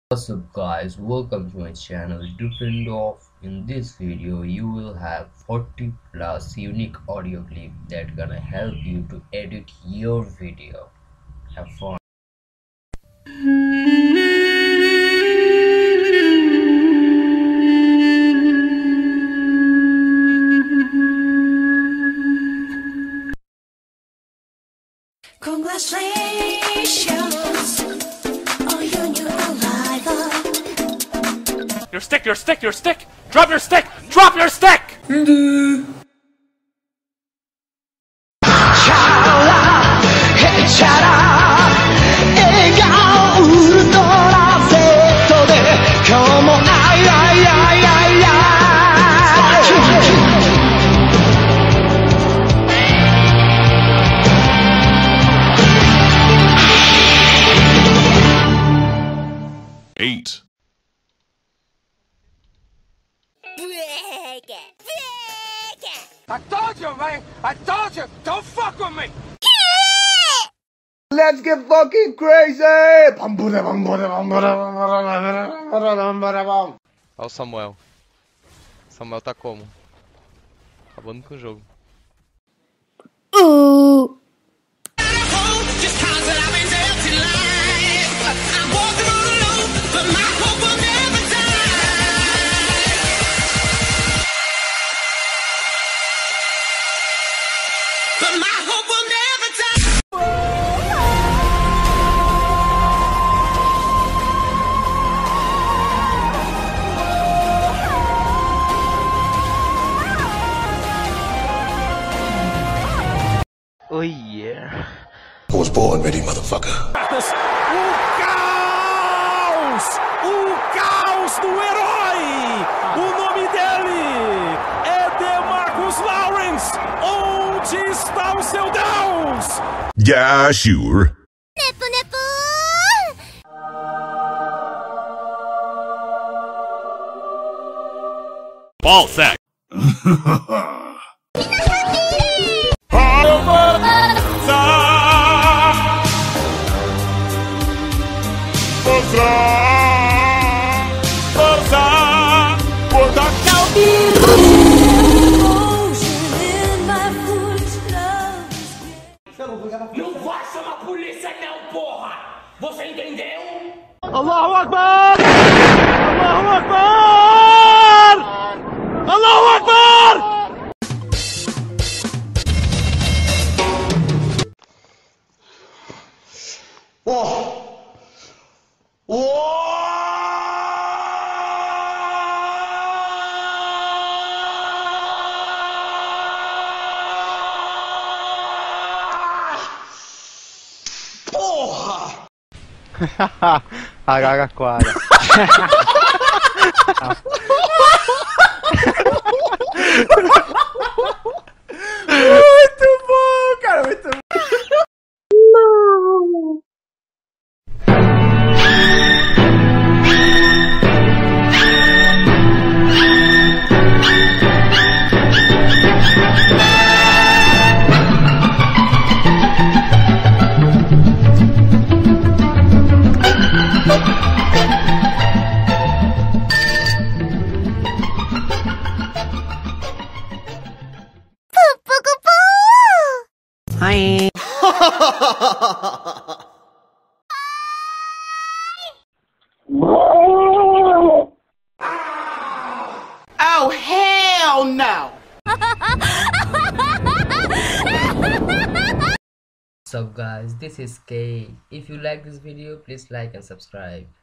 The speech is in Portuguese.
What's up guys, welcome to my channel Different Off. In this video you will have 40 plus unique audio clip that gonna help you to edit your video. Have fun. Congratulations on your new arrival. Your stick, your stick, your stick! Drop your stick! Drop your stick! Eight. I told you, man! I told you! Don't fuck with me! Let's get fucking crazy! Olha o Samuel. Samuel tá como? Acabando com o jogo. Oh yeah. I was born ready, motherfucker. O caos do herói! O nome dele é DeMarcus Lawrence! Onde está o seu Deus? Yeah, sure. Ball sack! Não vai chamar a polícia não, porra! Você entendeu? Allahu Akbar! Allahu Akbar! Allahu Akbar! Araraquara. Muito bom, cara, muito bom. Hi. Oh, hell no! What's up guys, this is K. If you like this video please like and subscribe.